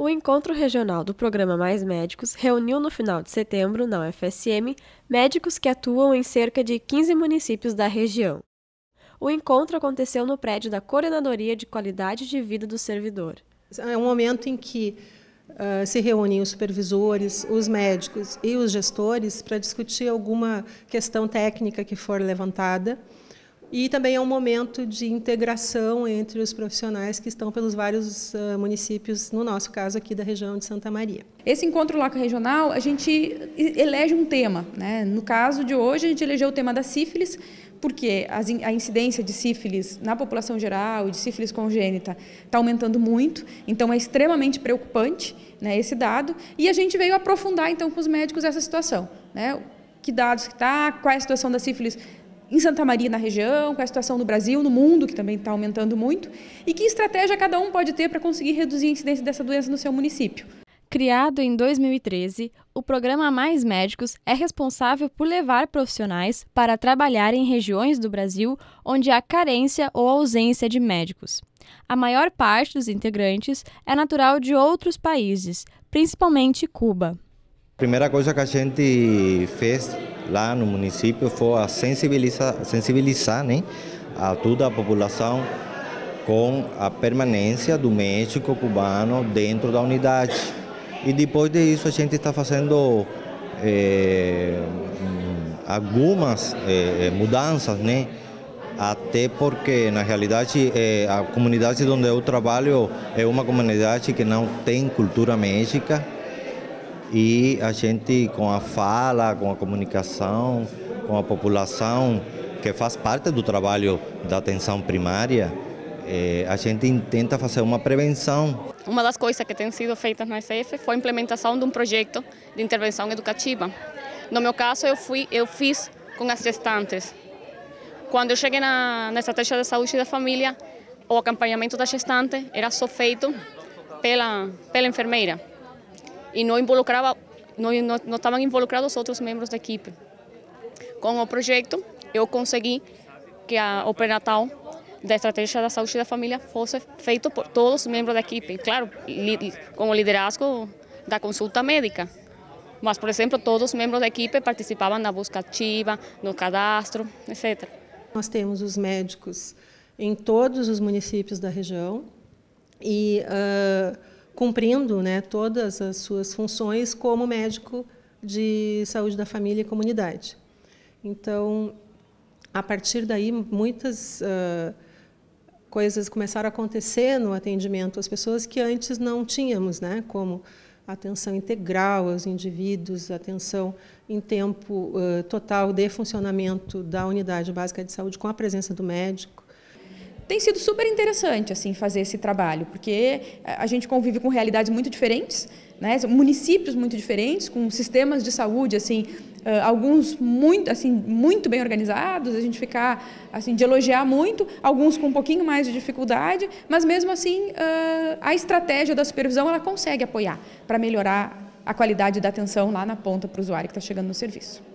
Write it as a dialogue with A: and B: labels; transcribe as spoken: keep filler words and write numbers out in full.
A: O Encontro Regional do Programa Mais Médicos reuniu no final de setembro, na U F S M, médicos que atuam em cerca de quinze municípios da região. O encontro aconteceu no prédio da Coordenadoria de Qualidade de Vida do Servidor.
B: É um momento em que uh, se reúnem os supervisores, os médicos e os gestores para discutir alguma questão técnica que for levantada. E também é um momento de integração entre os profissionais que estão pelos vários uh, municípios, no nosso caso aqui da região de Santa Maria.
C: Esse encontro lá com a regional, a gente elege um tema, né? No caso de hoje, a gente elegeu o tema da sífilis, porque a incidência de sífilis na população geral e de sífilis congênita está aumentando muito, então é extremamente preocupante, né, esse dado, e a gente veio aprofundar então com os médicos essa situação, né? Que dados que está, qual é a situação da sífilis em Santa Maria, na região, qual é a situação no Brasil, no mundo, que também está aumentando muito, e que estratégia cada um pode ter para conseguir reduzir a incidência dessa doença no seu município.
A: Criado em dois mil e treze, o programa Mais Médicos é responsável por levar profissionais para trabalhar em regiões do Brasil onde há carência ou ausência de médicos. A maior parte dos integrantes é natural de outros países, principalmente Cuba.
D: A primeira coisa que a gente fez lá no município foi a sensibilizar, sensibilizar né, a toda a população com a permanência do médico cubano dentro da unidade. E depois disso a gente está fazendo é, algumas é, mudanças, né? Até porque na realidade é, a comunidade onde eu trabalho é uma comunidade que não tem cultura médica. E a gente, com a fala, com a comunicação, com a população, que faz parte do trabalho da atenção primária, eh, a gente tenta fazer uma prevenção.
E: Uma das coisas que tem sido feitas na E C F foi a implementação de um projeto de intervenção educativa. No meu caso, eu, fui, eu fiz com as gestantes. Quando eu cheguei na, na estratégia de saúde da família, o acompanhamento da gestante era só feito pela, pela enfermeira. E não involucrava, não, não, não estavam involucrados outros membros da equipe. Com o projeto, eu consegui que a, o pré-natal da estratégia da saúde da família fosse feito por todos os membros da equipe, claro, li, com o liderazgo da consulta médica. Mas, por exemplo, todos os membros da equipe participavam na busca ativa, no cadastro, etcétera.
B: Nós temos os médicos em todos os municípios da região e uh, cumprindo, né, todas as suas funções como médico de saúde da família e comunidade. Então, a partir daí, muitas uh, coisas começaram a acontecer no atendimento às pessoas que antes não tínhamos, né, como atenção integral aos indivíduos, atenção em tempo uh, total de funcionamento da unidade básica de saúde com a presença do médico.
C: Tem sido super interessante assim, fazer esse trabalho, porque a gente convive com realidades muito diferentes, né? Municípios muito diferentes, com sistemas de saúde, assim, alguns muito, assim, muito bem organizados, a gente ficar assim, de elogiar muito, alguns com um pouquinho mais de dificuldade, mas mesmo assim a estratégia da supervisão ela consegue apoiar para melhorar a qualidade da atenção lá na ponta para o usuário que está chegando no serviço.